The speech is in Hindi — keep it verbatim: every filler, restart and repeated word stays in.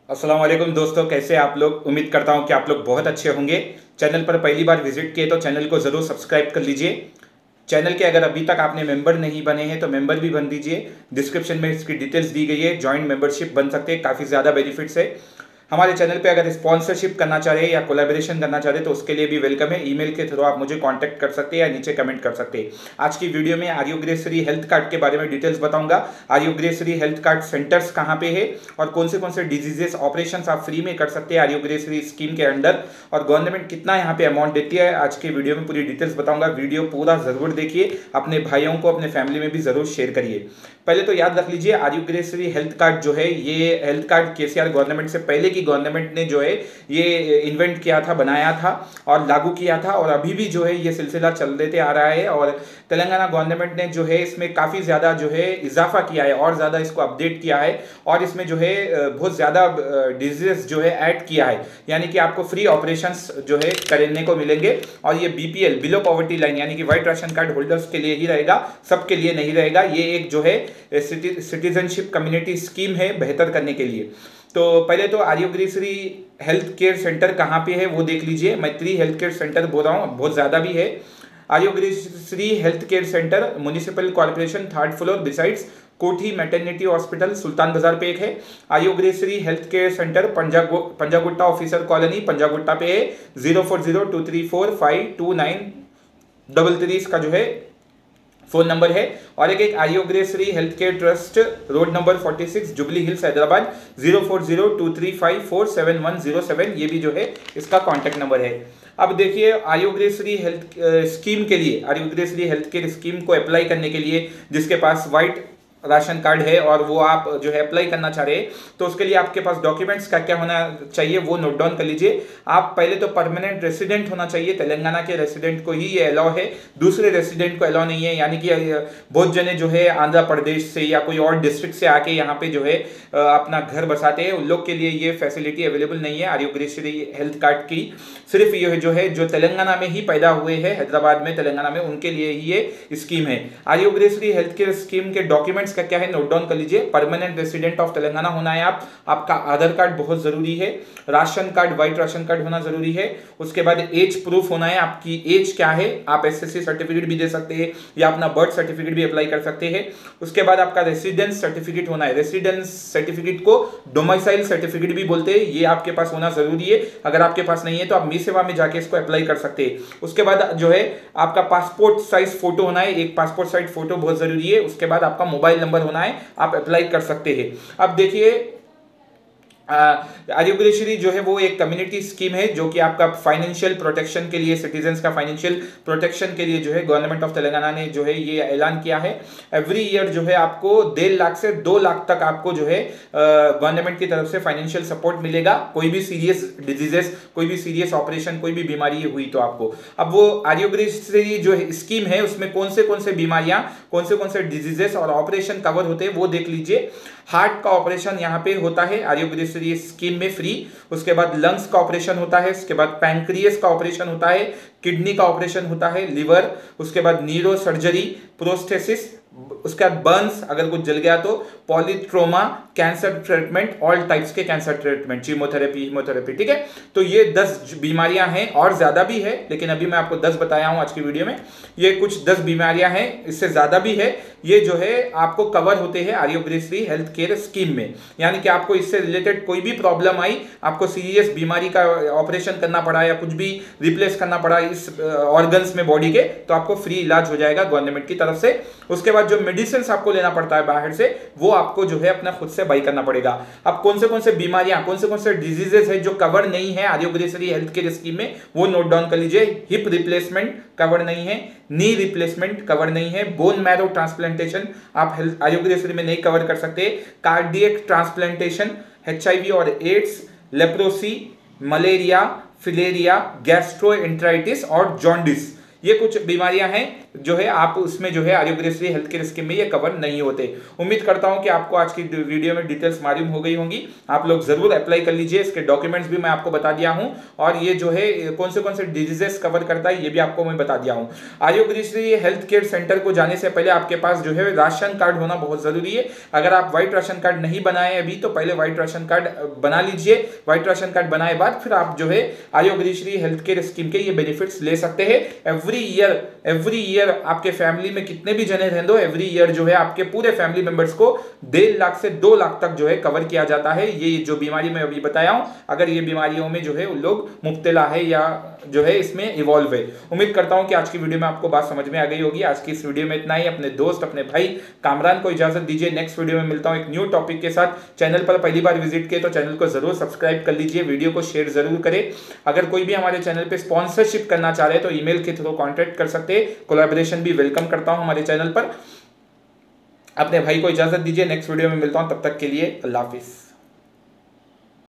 अस्सलाम वालेकुम दोस्तों, कैसे आप लोग। उम्मीद करता हूं कि आप लोग बहुत अच्छे होंगे। चैनल पर पहली बार विजिट किए तो चैनल को ज़रूर सब्सक्राइब कर लीजिए। चैनल के अगर अभी तक आपने मेंबर नहीं बने हैं तो मेंबर भी बन दीजिए। डिस्क्रिप्शन में इसकी डिटेल्स दी गई है, जॉइंट मेंबरशिप बन सकते हैं, काफ़ी ज़्यादा बेनिफिट्स है। हमारे चैनल पे अगर स्पॉन्सरशिप करना चाह रहे हैं या कोलैबोरेशन करना चाह रहे हैं तो उसके लिए भी वेलकम है। ईमेल के थ्रू आप मुझे कांटेक्ट कर सकते हैं या नीचे कमेंट कर सकते हैं। आज की वीडियो में आर्योग्रेसरी हेल्थ कार्ड के बारे में डिटेल्स बताऊंगा। आर्योग्रेसरी हेल्थ कार्ड सेंटर्स कहाँ पे है और कौन से कौन से डिजीजेस ऑपरेशन आप फ्री में कर सकते हैं आर्योग्रेसरी स्कीम के अंडर, और गवर्नमेंट कितना यहाँ पे अमाउंट देती है। आज की वीडियो में पूरी डिटेल्स बताऊंगा। वीडियो पूरा जरूर देखिए, अपने भाइयों को अपने फैमिली में भी जरूर शेयर करिए। पहले तो याद रख लीजिए, आर्योग्रेसरी हेल्थ कार्ड जो है, ये हेल्थ कार्ड केसीआर गवर्नमेंट से पहले की गवर्नमेंट ने जो है ये इन्वेंट किया था, बनाया था और लागू किया था, और अभी भी जो है ये सिलसिला चल देते आ रहा है। और तेलंगाना गवर्नमेंट ने जो है इसमें काफ़ी ज़्यादा जो है इजाफा किया है और ज़्यादा इसको अपडेट किया है, और इसमें जो है बहुत ज़्यादा डिजीजेस जो है ऐड किया है। यानी कि आपको फ्री ऑपरेशंस जो है करने को मिलेंगे, और ये बीपीएल, बिलो पॉवर्टी लाइन, यानी कि वाइट राशन कार्ड होल्डर्स के लिए ही रहेगा, सबके लिए नहीं रहेगा। ये एक जो है सिटीजनशिप कम्युनिटी स्कीम है बेहतर करने के लिए। तो पहले तो आर्योग्रेसरी हेल्थ केयर सेंटर कहाँ पे है वो देख लीजिए। मैं थ्री हेल्थ केयर सेंटर बोल रहा हूँ, बहुत ज़्यादा भी है। Arogyasri health care centre municipal corporation, third floor, besides Koti maternity hospital, Sultan Bazar पे एक है। आर्योग्रेसरी हेल्थ केयर सेंटर पंजागु पंजागुट्टा ऑफिसर कॉलोनी, पंजागुट्टा पे है। Zero four zero two three four five two nine double three इसका जो है फोन नंबर है। और एक एक Arogyasri health care trust, road number forty six, Jubilee Hills, Hyderabad, zero four zero two three five four seven one zero seven, ये भी जो है इसका कॉन्टैक्ट नंबर है। अब देखिए, आर्योग्रेसरी हेल्थ स्कीम के लिए, आर्योग्रेसरी हेल्थ केयर स्कीम को अप्लाई करने के लिए जिसके पास वाइट राशन कार्ड है और वो आप जो है अप्लाई करना चाह रहे हैं, तो उसके लिए आपके पास डॉक्यूमेंट्स क्या क्या होना चाहिए वो नोट डाउन कर लीजिए। आप पहले तो परमानेंट रेसिडेंट होना चाहिए, तेलंगाना के रेसिडेंट को ही ये अलाउ है, दूसरे रेसिडेंट को अलाउ नहीं है। यानी कि बहुत जने जो है आंध्र प्रदेश से या कोई और डिस्ट्रिक्ट से आके यहाँ पे जो है अपना घर बसाते हैं, उन लोग के लिए ये फैसिलिटी अवेलेबल नहीं है आर्योग्रेसरी हेल्थ कार्ड की। सिर्फ ये जो है जो तेलंगाना में ही पैदा हुए हैं, हैदराबाद में, तेलंगाना में, उनके लिए ही ये स्कीम है। आर्योग्रेसरी हेल्थ केयर स्कीम के डॉक्यूमेंट्स का क्या है नोट डाउन कर लीजिए। परमानेंट रेसिडेंट ऑफ तेलंगाना होना है आप, आपका आधार कार्ड बहुत जरूरी है, ration card, white ration card होना जरूरी है। उसके बाद एज प्रूफ होना है, आपकी एज क्या है। आप एसएससी सर्टिफिकेट भी दे सकते हैं या अपना बर्थ सर्टिफिकेट भी अप्लाई कर सकते हैं। उसके बाद आपका रेसिडेंस सर्टिफिकेट होना है, रेसिडेंस सर्टिफिकेट को डोमिसाइल सर्टिफिकेट भी बोलते हैं, ये आपके पास होना जरूरी है। अगर आपके पास नहीं है तो आप मी सेवा में जाके इसको अप्लाई कर सकते हैं। उसके बाद जो है आपका पासपोर्ट साइज फोटो होना है, एक पासपोर्ट साइज फोटो बहुत जरूरी है। उसके बाद आपका मोबाइल नंबर होना है, आप अप्लाई कर सकते हैं। अब देखिए, आर्योग्रेसरी जो है वो एक कम्युनिटी स्कीम है जो कि आपका फाइनेंशियल प्रोटेक्शन के लिए, सिटीजन्स का फाइनेंशियल प्रोटेक्शन के लिए जो है गवर्नमेंट ऑफ तेलंगाना ने जो है ये ऐलान किया है। एवरी ईयर जो है आपको डेढ़ लाख से दो लाख तक आपको जो है गवर्नमेंट की तरफ से फाइनेंशियल सपोर्ट मिलेगा, कोई भी सीरियस डिजीजेस, कोई भी सीरियस ऑपरेशन, कोई भी बीमारी हुई तो आपको। अब वो आर्योग्रेसरी जो है स्कीम है उसमें कौन से कौन से बीमारियां, कौन से कौन से डिजीजेस और ऑपरेशन कवर होते हैं वो देख लीजिए। हार्ट का ऑपरेशन यहाँ पे होता है आर्योग्रेसरी स्कीम में फ्री। उसके बाद लंग्स का ऑपरेशन होता है, उसके बाद पैंक्रियस का ऑपरेशन होता है, किडनी का ऑपरेशन होता है, लिवर, उसके बाद न्यूरो सर्जरी, प्रोस्थेसिस, उसके बाद बर्न्स, अगर कुछ जल गया तो, polytrauma, cancer treatment, all types के कैंसर ट्रीटमेंट, कीमोथेरेपी, हीमोथेरेपी, ठीक है। तो ये दस बीमारियां हैं, और ज्यादा भी है लेकिन अभी मैं आपको दस बताया हूं आज की वीडियो में। ये कुछ दस बीमारियां हैं, इससे ज्यादा भी है। ये जो है आपको कवर होते हैं आर्योग्रेसरी हेल्थ केयर स्कीम में। यानी कि आपको इससे रिलेटेड कोई भी प्रॉब्लम आई, आपको सीरियस बीमारी का ऑपरेशन करना पड़ा या कुछ भी रिप्लेस करना पड़ा इस ऑर्गन्स में बॉडी के, तो आपको फ्री इलाज हो जाएगा गवर्नमेंट की तरफ से। उसके बाद जो मेडिसिन आपको लेना पड़ता है बाहर से, वो आपको जो है अपना खुद से बाई करना पड़ेगा। अब कौन से कौन से बीमारियां, कौन से कौन से डिजीजेस है जो कवर नहीं है आर्योग्रेसरी हेल्थ केयर स्कीम में, वो नोट डाउन कर लीजिए। हिप रिप्लेसमेंट कवर नहीं है, नी रिप्लेसमेंट कवर नहीं है, बोन मैरो ट्रांसप्लांटेशन आप आर्योग्रेसरी में नहीं कवर कर सकते, कार्डियक ट्रांसप्लांटेशन, एचआईवी और AIDS, leprosy, malaria, filaria, gastroenteritis और जॉन्डिस, ये कुछ बीमारियां हैं जो है आप उसमें जो है आरोग्यश्री हेल्थ केयर स्कीम में ये कवर नहीं होते। उम्मीद करता हूं कि आपको आज की वीडियो में डिटेल्स मालूम हो गई होंगी। आप लोग जरूर अप्लाई कर लीजिए। इसके डॉक्यूमेंट्स भी मैं आपको बता दिया हूं और ये जो है कौन से कौन से डिजीजेस कवर करता है ये भी आपको मैं बता दिया हूं। आरोग्यश्री हेल्थ केयर सेंटर को जाने से पहले आपके पास जो है राशन कार्ड होना बहुत जरूरी है। अगर आप व्हाइट राशन कार्ड नहीं बनाए अभी तो पहले व्हाइट राशन कार्ड बना लीजिए। व्हाइट राशन कार्ड बनाए बाद फिर आप जो है आरोग्यश्री हेल्थ केयर स्कीम के ये बेनिफिट्स ले सकते हैं। एवरी ईयर एवरी ईयर आपके फैमिली में कितने भी जने रहते हो, एवरी ईयर जो है आपके पूरे फैमिली मेंबर्स को डेढ़ लाख से दो लाख तक जो है कवर किया जाता है। ये जो बीमारी मैं अभी बताया हूं, अगर ये बीमारियों में जो है उन लोग मुब्तला है या जो है इसमें इवॉल्व है। उम्मीद करता हूं कि आज की वीडियो में आपको बात समझ में आ गई होगी। आज की इस वीडियो में इतना ही। अपने दोस्त अपने भाई कामरान को इजाजत दीजिए। नेक्स्ट वीडियो में मिलता हूं एक न्यू टॉपिक के साथ। चैनल पर पहली बार विजिट किए तो चैनल को जरूर सब्सक्राइब कर लीजिए, वीडियो को शेयर जरूर करें। अगर कोई भी हमारे चैनल पे स्पॉन्सरशिप करना चाह रहे हैं तो ईमेल के थ्रू कांटेक्ट कर सकते हैं। कोलैबोरेशन भी वेलकम करता हूं हमारे चैनल पर। अपने भाई को इजाजत दीजिए। नेक्स्ट वीडियो में मिलता हूं, तब तक के लिए अल्लाह हाफिज।